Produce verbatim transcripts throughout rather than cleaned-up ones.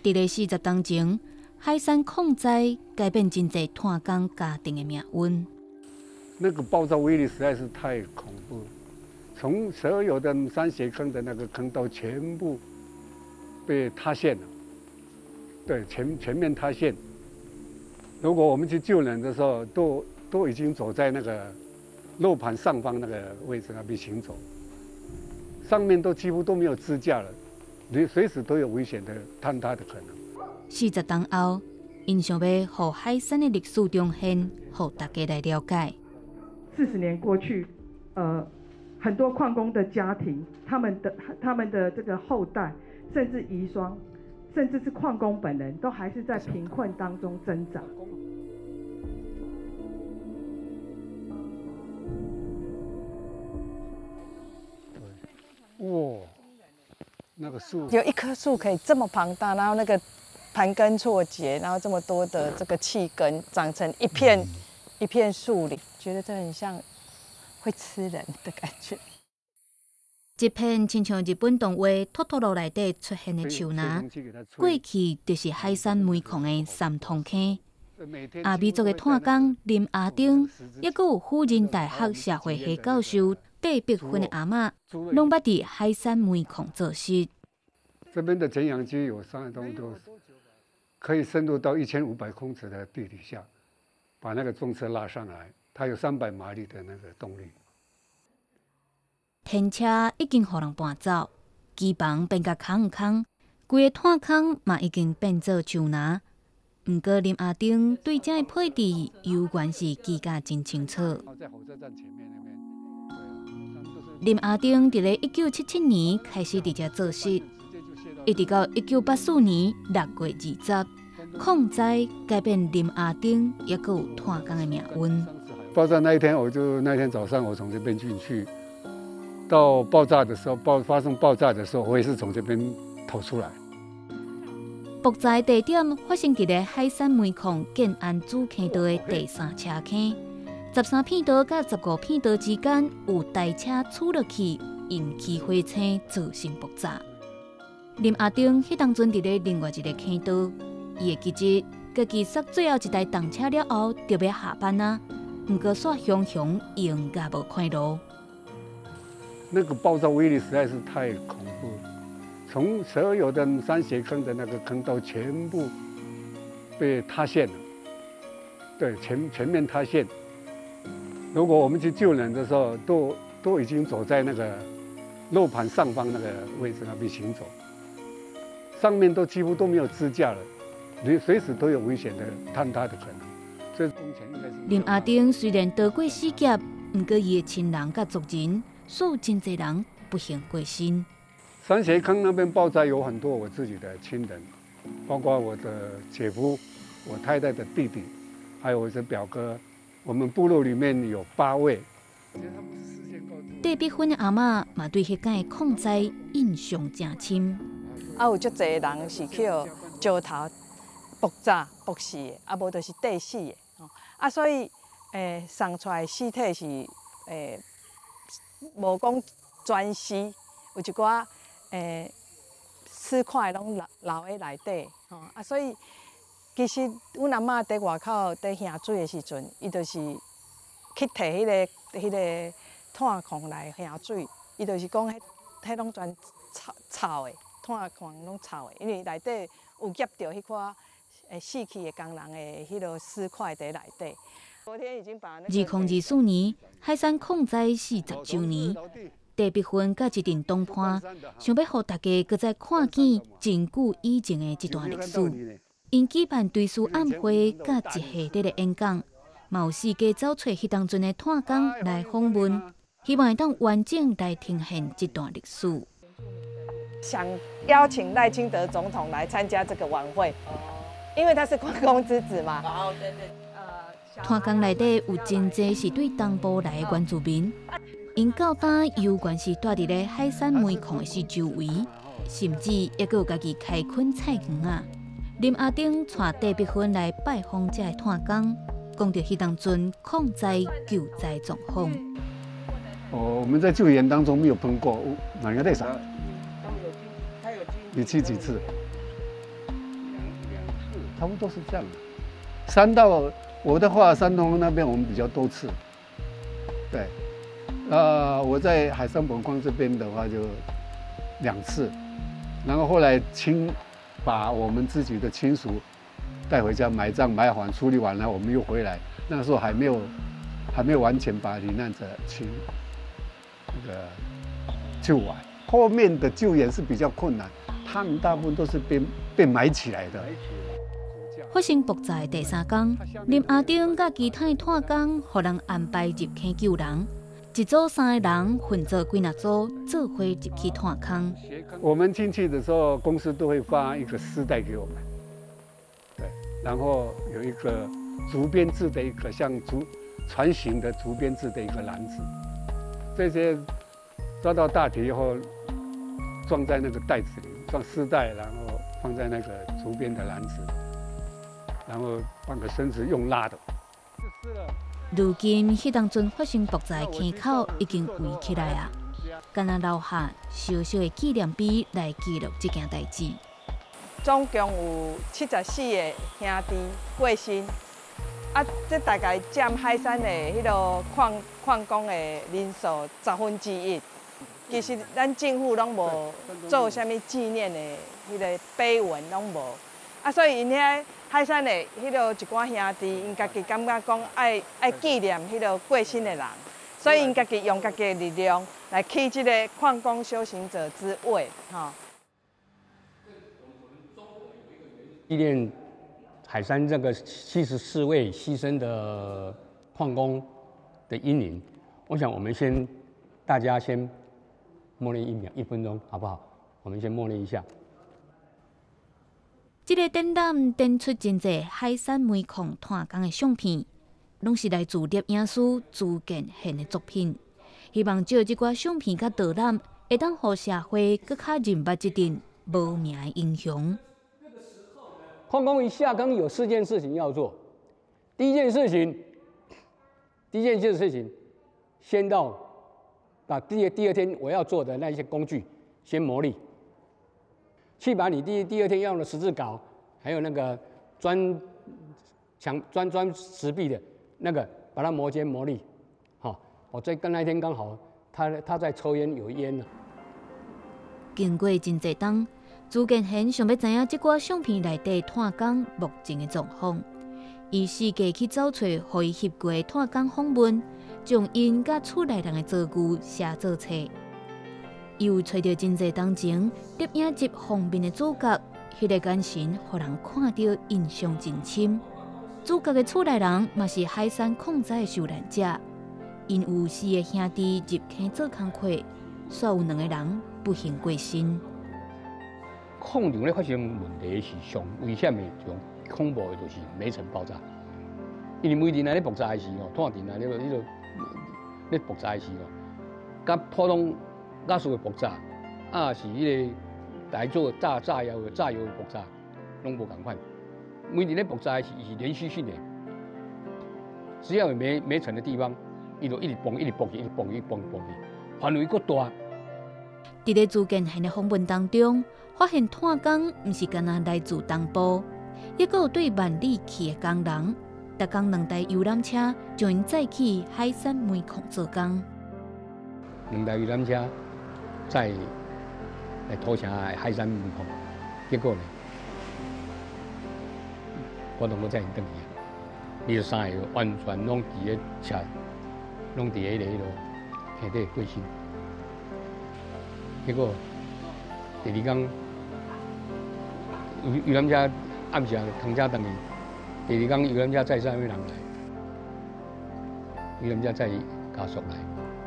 伫咧四十年前，海山矿灾改变真侪炭工家庭的命运。 那个爆炸威力实在是太恐怖了，从所有的三斜坑的那个坑道全部被塌陷了，对，全全面塌陷。如果我们去救人的时候，都都已经走在那个楼盘上方那个位置那边行走，上面都几乎都没有支架了，你随时都有危险的坍塌的可能。 四十年后，因想要互海山的历史重现，互大家来了解。 四十年过去，呃，很多矿工的家庭，他们的他们的这个后代，甚至遗孀，甚至是矿工本人，都还是在贫困当中挣扎。 哇，那个树有一棵树可以这么庞大，然后那个盘根错节，然后这么多的这个气根长成一片、嗯、一片树林，觉得这很像会吃人的感觉。 这片亲像日本动画《托托罗》内底出现的树林，过去就是海山煤矿的三通坑。阿美族的炭工林阿丁，也阁有辅仁大学社会系教授戴碧芬的阿嬷，拢捌伫海山煤矿做事。 这边的减氧机有三栋都可以深入到一千五百公尺的地底下，把那个重车拉上来，它有三百马力的那个动力。 天车已经互人搬走，基房变甲空空，规个炭坑嘛已经变做树林。毋过林阿丁对这的配置有关是记甲真清楚。林阿丁伫咧一九七七年开始伫遮做事，一直到一九八四年六月二十，矿灾改变林阿丁也阁有炭工的命运。 爆炸那一天，我就那天早上我从这边进去，到爆炸的时候，爆发生爆炸的时候，我也是从这边逃出来。 爆炸地点发生伫咧海山煤矿建安主坑道的第三车坑，十三片道甲十五片道之间有台车杵落去，引起火星造成爆炸。林阿丁迄当阵伫咧另外一个坑道，伊会记得，家己刹最后一台动车了后，就要下班啊，毋过煞熊熊应甲无看路。 那个爆炸威力实在是太恐怖了。从所有的三斜坑的那个坑道全部被塌陷了，对，全全面塌陷。如果我们去救人的时候，都都已经走在那个楼盘上方那个位置那边行走，上面都几乎都没有支架了，你随时都有危险的坍塌的可能。这工程应该是。 林阿丁虽然得过死劫，不过伊的亲人甲族人，所有真侪人不幸过身。 三斜坑那边爆炸有很多我自己的亲人，包括我的姐夫、我太太的弟弟，还有我的表哥。我们部落里面有八位。 戴碧芬的阿嬷嘛对迄间的矿灾印象真深。 啊，有足侪人是去石头爆炸爆死的，啊无就是地死的。啊，所以诶，送出来尸体是诶，无讲全尸，有一寡。诶，尸块拢留留喺内底，吼啊，所以其实阮阿嬷伫外口伫下水的时阵，伊就是去摕迄个迄个炭矿来下水，伊就是讲迄迄拢全臭臭的，炭矿拢臭的，因为内底有夹着迄块诶死去的工人的迄落尸块伫内底。昨天已经把那个。二零二四年海山矿灾四十周年。戴碧芬甲一阵同伴，想要互大家搁再看见真久以前的这段历史。因举办追思晚会甲一系列的演讲，嘛有四家走出迄当阵的炭工来访问，希望会当完整来呈现这段历史。 想邀请赖清德总统来参加这个晚会，因为他是矿工之子嘛。哦，对对。呃， 炭工内底有真侪是对东部来的原住民。因到单有关系住伫咧海山煤矿的是周围，甚至也阁有家己开垦菜园啊。林阿丁带戴碧芬来拜访这个炭工，讲到迄当阵矿灾救灾状况。 哦，我们在救援当中没有碰过哪个队长？你去几次？ 差不多是这样。山道我的话，山东那边我们比较多次，对，呃，我在海山本矿这边的话就两次，然后后来亲把我们自己的亲属带回家埋葬、埋完、处理完了，我们又回来。那时候还没有还没有完全把罹难者清那个救完，后面的救援是比较困难，他们大部分都是被被埋起来的。 发生爆炸的第三天，林阿丁甲其他探工，互人安排入坑救人。一组三个人分做几若组，做伙入去探坑。 我们进去的时候，公司都会发一个丝带给我们，对，然后有一个竹编制的一个像竹船形的竹编制的一个篮子，这些抓到大体以后，装在那个袋子里，装丝带，然后放在那个竹编的篮子，然后半个身子用拉的。 如今，迄当阵发生爆炸的坑口已经围起来啊，敢若留下小小的纪念碑来记录这件代志。 总共有七十四个兄弟过身，啊，这大概占海山的迄个矿矿工的人数十分之一。其实咱政府拢无做啥物纪念的迄个碑文，拢无。啊，所以因遐海山的迄个一寡兄弟，因家己感觉讲爱爱纪念迄个过身的人，所以因家己用家己的力量来起这个矿工修行者之位，吼。 纪念海山这个七十四位牺牲的矿工的英灵，我想我们先大家先默念一秒一分钟，好不好？我们先默念一下。 这个展览展出真济海山煤矿探工的相片，拢是来自摄影师朱建宪的作品。希望借这寡相片甲导览，会当互社会更较认捌这阵无名的英雄。 矿工一下坑有四件事情要做。第一件事情，第一件事情，先到把第第二天我要做的那些工具先磨砺。去把你第第二天要用的十字镐，还有那个砖墙砖砖石壁的那个，把它磨尖磨砺。好，我在跟那天刚好他他在抽烟有烟了。 经过真济冬，朱建宪想要知影这寡相片内底探工目前的状况，伊世界去找找互伊翕过的探工访问，将因甲厝内人的遭遇写做册。伊有找到真济当前摄影集封面的主角，迄、那个眼神，互人看到印象真深。主角的厝内人嘛是海山矿灾的受难者，因有四个兄弟入坑做工课，煞有两个人不幸过身。 矿场咧发生问题是上危险的，上恐怖的就是煤层爆炸。因为煤田内咧爆炸的时候，炭田内咧迄个咧爆炸的时候，甲普通瓦斯的爆炸，啊是迄个来做炸炸药的炸药的爆炸，拢无共款。煤田咧爆炸是是连续性的，只要有煤煤层的地方，伊就一直崩，一直崩去，一直崩去，崩崩去，范围够大。 伫咧朱建宪的访问当中，发现探工毋是干那来自东部，抑阁有对万里去的工人，逐工两台游览车将因载去海山煤矿做工。 两台游览车载来土城的海山煤矿，结果呢，我同我载因转去，伊就三个完全拢伫咧车，拢伫咧迄个迄落坑底过身。结果第二天游游览车暗时空车等去，第二天游览车载三位人来，游览车载家属来。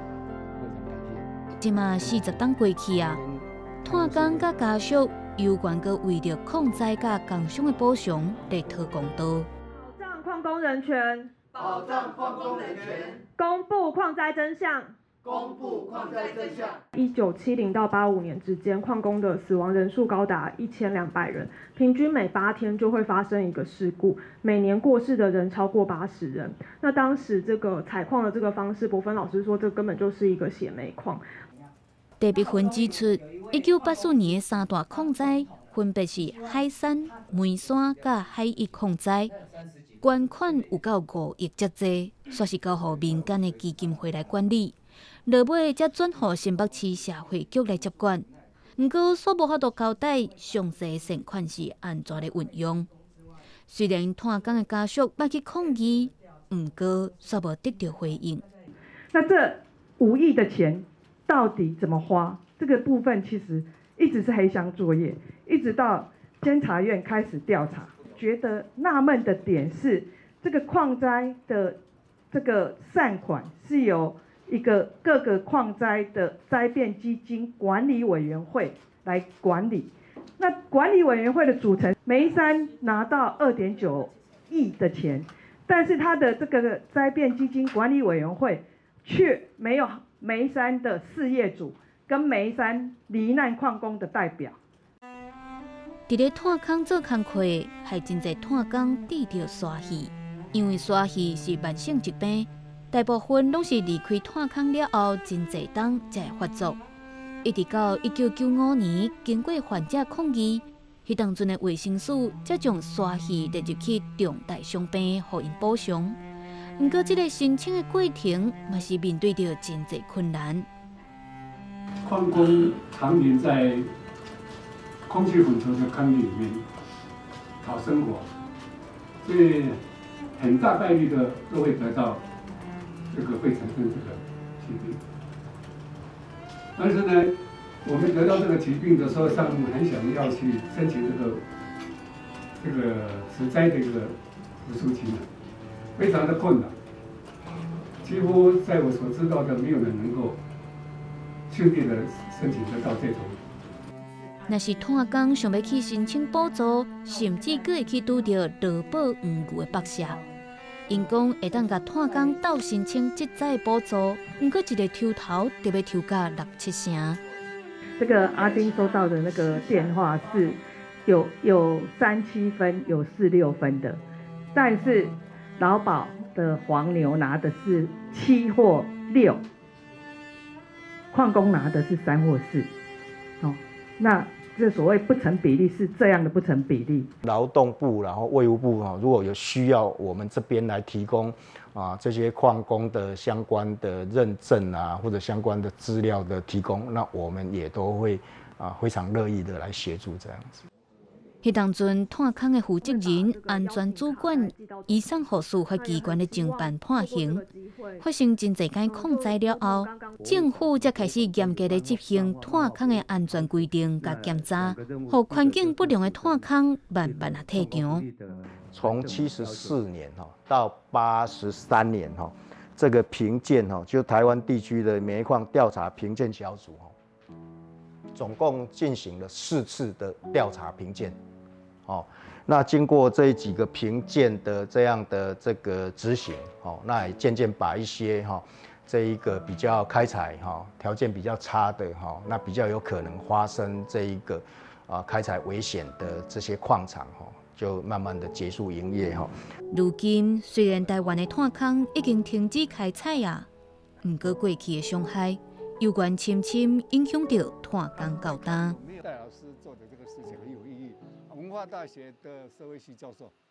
即马四十档过去啊，探工甲家属有关个为着矿灾甲工伤的补偿来讨公道。 保障矿工人权， 保障矿工人权， 公布矿灾真相。 公布矿灾真相。 一九七零到八五年之间，矿工的死亡人数高达一千两百人，平均每八天就会发生一个事故，每年过世的人超过八十人。那当时这个采矿的这个方式，博芬老师说，这根本就是一个血煤矿。 戴碧芬指出，一九八四年的三大矿灾分别是海山、梅山甲海域控灾，捐款有到五亿遮济，煞是交予民间的基金会来管理，落尾才转予新北市社会局来接管。毋过，煞无法度交代详细善款是安怎的运用。虽然炭工的家属捌去抗议，毋过煞无得到回应。 那这五亿的钱到底怎么花？这个部分其实一直是黑箱作业，一直到监察院开始调查，觉得纳闷的点是，这个矿灾的这个善款是由一个各个矿灾的灾变基金管理委员会来管理。那管理委员会的组成，梅山拿到二点九亿的钱，但是他的这个灾变基金管理委员会却没有梅山的事业主跟梅山罹难矿工的代表。 伫咧炭坑做工课，害真侪炭工治着沙气，因为沙气是慢性疾病，大部分拢是离开炭坑了后真侪冬才会发作。一直到一九九五年，经过患者抗议，迄当阵的卫生署才将沙气列入去重大伤病，予因补偿。不过，这个申请的过程嘛是面对着真侪困难。 矿工常年在空气混浊的坑里面讨生活，所以很大概率的都会得到这个会产生这个疾病。但是呢，我们得到这个疾病的时候，上面很想要去申请这个这个死灾的一个扶助金，非常的困难，几乎在我所知道的，没有人能够顺利的申请得到这种。 若是炭工想要去申请补助，甚至佫会去拄到劳保黄牛的剥削。因讲会当甲炭工斗申请职灾补助，毋过一个抽头就要抽到六七成。 这个阿丁收到的那个电话是有有三七分，有四六分的，但是劳保的黄牛拿的是七或六，矿工拿的是三或四。哦，那这所谓不成比例是这样的不成比例。 劳动部然后卫务部啊，如果有需要，我们这边来提供啊这些矿工的相关的认证啊，或者相关的资料的提供，那我们也都会啊非常乐意的来协助这样子。 迄当阵炭坑的负责人、安全主管移送予司法机关的侦办判刑，发生真侪间矿灾了后，政府才开始严格的执行炭坑的安全规定甲检查，互环境不良的炭坑慢慢啊退场。 从七十四年哈到八十三年哈，这个评鉴哈，就台湾地区的煤矿调查评鉴小组哈，总共进行了四次的调查评鉴。哦，那经过这几个评鉴的这样的这个执行，哦，那也渐渐把一些哈、哦、这一个比较开采哈、哦、条件比较差的哈、哦，那比较有可能发生这一个啊开采危险的这些矿场哈、哦，就慢慢的结束营业哈、哦。 如今虽然台湾的炭坑已经停止开采啊，不过过去的伤害有关深深影响到炭工交单。 戴老师做的这个事情很有意义。文化大学的社会系教授